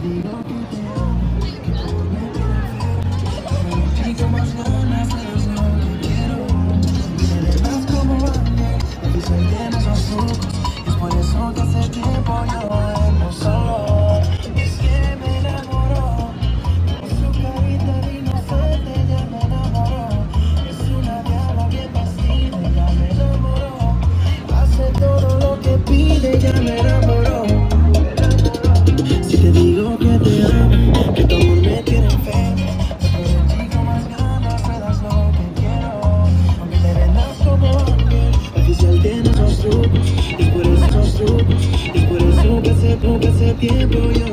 digo que te amo, que todo me tiene enfermo. Y con más ganas eres lo que quiero. Me dejas como ángel, oficial de nuestros trucos. Es por eso que hace tiempo yo duermo solo. Es que me enamoró, con su carita de inocente ya me enamoró. Es una diabla bien vestida, ya me enamoró. Hace todo lo que pide, ya me enamoró. Si te digo que te amo, que tu amor me tiene enfermo, es por el chico más ganas, me das lo que quiero. Aunque te vendas como ángel, oficial tiene esos trucos. Es por esos trucos, es por eso que hace tiempo yo